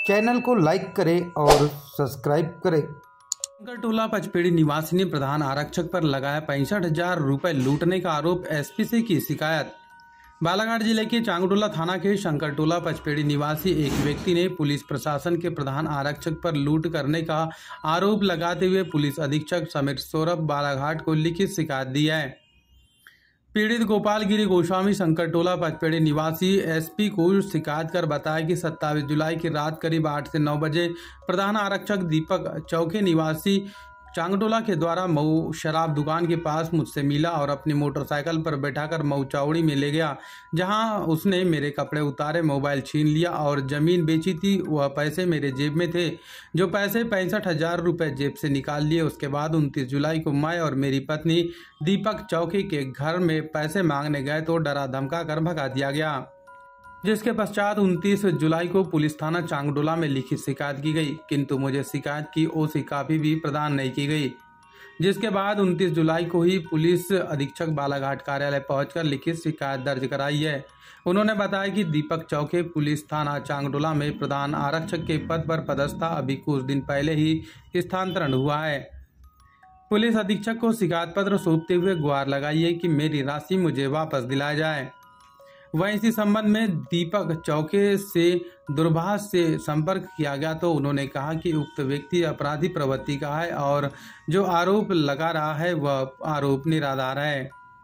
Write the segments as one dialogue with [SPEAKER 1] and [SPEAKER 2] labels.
[SPEAKER 1] Channel को like करें और सब्सक्राइब करें।
[SPEAKER 2] शंकरटोला पचपेड़ी निवासी ने प्रधान आरक्षक पर लगाया 65,000 रुपए लूटने का आरोप, एसपी से की शिकायत। बालाघाट जिले के चांगटोला थाना के शंकरटोला पचपेड़ी निवासी एक व्यक्ति ने पुलिस प्रशासन के प्रधान आरक्षक पर लूट करने का आरोप लगाते हुए पुलिस अधीक्षक समीर सौरभ बालाघाट को लिखित शिकायत दी है। पीड़ित गोपालगिरी गोस्वामी शंकरटोला पचपेड़ी निवासी एसपी को शिकायत कर बताया कि 27 जुलाई की रात करीब 8 से 9 बजे प्रधान आरक्षक दीपक चौके निवासी चांगटोला के द्वारा मऊ शराब दुकान के पास मुझसे मिला और अपनी मोटरसाइकिल पर बैठाकर मऊ चौड़ी में ले गया, जहां उसने मेरे कपड़े उतारे, मोबाइल छीन लिया और जमीन बेची थी। वह पैसे मेरे जेब में थे, जो पैसे 65,000 रुपये जेब से निकाल लिए। उसके बाद 29 जुलाई को मैं और मेरी पत्नी दीपक चौकी के घर में पैसे मांगने गए तो डरा धमका कर भगा दिया गया, जिसके पश्चात 29 जुलाई को पुलिस थाना चांगटोला में लिखित शिकायत की गई, किंतु मुझे शिकायत की ओसी कापी भी प्रदान नहीं की गई। जिसके बाद 29 जुलाई को ही पुलिस अधीक्षक बालाघाट कार्यालय पहुंचकर लिखित शिकायत दर्ज कराई है। उन्होंने बताया कि दीपक चौके पुलिस थाना चांगटोला में प्रधान आरक्षक के पद पर पदस्थ था, अभी कुछ दिन पहले ही स्थानांतरण हुआ है। पुलिस अधीक्षक को शिकायत पत्र सौंपते हुए गुहार लगाई है कि मेरी राशि मुझे वापस दिलाया जाए। वहीं इसी संबंध में दीपक चौके से दूरभाष से संपर्क किया गया तो उन्होंने कहा कि उक्त व्यक्ति अपराधी प्रवृत्ति का है और जो आरोप लगा रहा है वह आरोप निराधार है।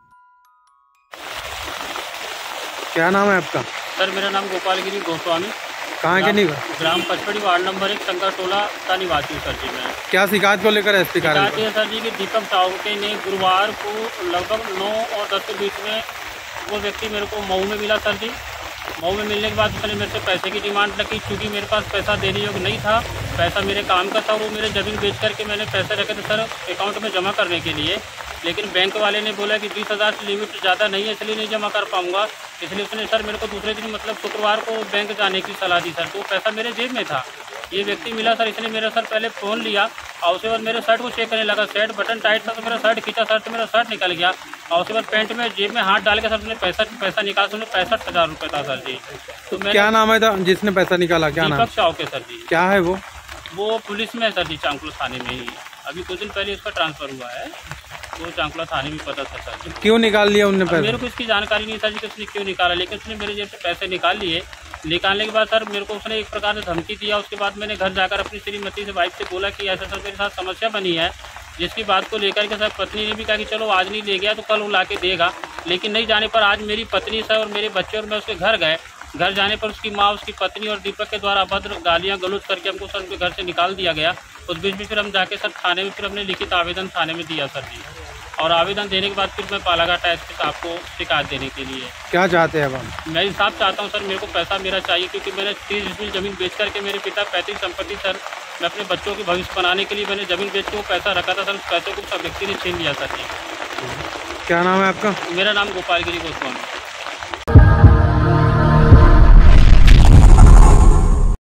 [SPEAKER 1] क्या नाम है आपका?
[SPEAKER 3] सर मेरा नाम गोपालगिरी गोस्वामी,
[SPEAKER 1] कहाँ के निवासी?
[SPEAKER 3] ग्राम पचपेड़ी वार्ड नंबर 1 शंकरटोला का निवासी हूँ सर जी। मैं
[SPEAKER 1] क्या शिकायत को लेकर एसपी कार्यालय?
[SPEAKER 3] शिकायत है सर जी कि दीपक चौके ने गुरुवार को लगभग 9 और 10 के बीच में वो व्यक्ति मेरे को मऊ में मिला सर जी। मऊ में मिलने के बाद उसने मेरे से पैसे की डिमांड रखी, क्योंकि मेरे पास पैसा देने योग्य नहीं था। पैसा मेरे काम का था, वो मेरे ज़मीन बेच करके मैंने पैसे रखे थे सर अकाउंट में जमा करने के लिए, लेकिन बैंक वाले ने बोला कि 20,000 से लिमिट ज़्यादा नहीं है, इसलिए नहीं जमा कर पाऊँगा। इसलिए उसने सर मेरे को दूसरे दिन मतलब शुक्रवार को बैंक जाने की सलाह दी सर। तो पैसा मेरे जेब में था, ये व्यक्ति मिला सर, इसने मेरा सर पहले फ़ोन लिया और उसके बाद मेरे शर्ट को चेक करने लगा। शर्ट बटन टाइट था तो मेरा शर्ट खींचा सर, तो मेरा शर्ट निकल गया और उसके बाद पैंट में जेब में हाथ डाल के सर उसने पैसा निकाला। उसने 65,000 रुपये था सर जी। तो
[SPEAKER 1] क्या नाम है था जिसने पैसा निकाला? क्या नाम?
[SPEAKER 3] दीपक चौके सर जी।
[SPEAKER 1] क्या है वो?
[SPEAKER 3] पुलिस में है सर जी, चांगटोला थाने में ही। अभी कुछ दिन पहले उसका ट्रांसफर हुआ है, वो चांगटोला थाने में पता था सर जी।
[SPEAKER 1] क्यों निकाल लिया उनने पैसे?
[SPEAKER 3] मेरे को इसकी जानकारी नहीं सर जी कि उसने क्यों निकाला, लेकिन उसने मेरे जेब से पैसे निकाल लिए। निकालने के बाद सर मेरे को उसने एक प्रकार से धमकी दिया। उसके बाद मैंने घर जाकर अपनी श्रीमती से वाइफ से बोला कि ऐसा सर मेरे साथ समस्या बनी है, जिसकी बात को लेकर के सर पत्नी ने भी कहा कि चलो आज नहीं ले गया तो कल वो ला के देगा। लेकिन नहीं जाने पर आज मेरी पत्नी सर और मेरे बच्चे और मैं उसके घर गए। घर जाने पर उसकी माँ, उसकी पत्नी और दीपक के द्वारा अभद्र गालियाँ गलौज करके हमको सर उनके घर से निकाल दिया गया। उस बीच भी फिर हम जाके सर थाने में फिर हमने लिखित आवेदन थाने में दिया सर जी, और आवेदन देने के बाद फिर मैं बालाघाट एसपी साहब को शिकायत देने के लिए।
[SPEAKER 1] क्या चाहते हैं अब हम?
[SPEAKER 3] मैं इंसाफ चाहता हूं सर, मेरे को पैसा मेरा चाहिए, क्योंकि मैंने 30 डिसमिल ज़मीन बेच करके मेरे पिता पैतृक संपत्ति सर मैं अपने बच्चों के भविष्य बनाने के लिए मैंने ज़मीन बेच के वो पैसा रखा था सर, उस पैसे को सब व्यक्ति ने छीन लिया सर जी।
[SPEAKER 1] क्या नाम है आपका?
[SPEAKER 3] मेरा नाम गोपालगिरी गोस्वामी।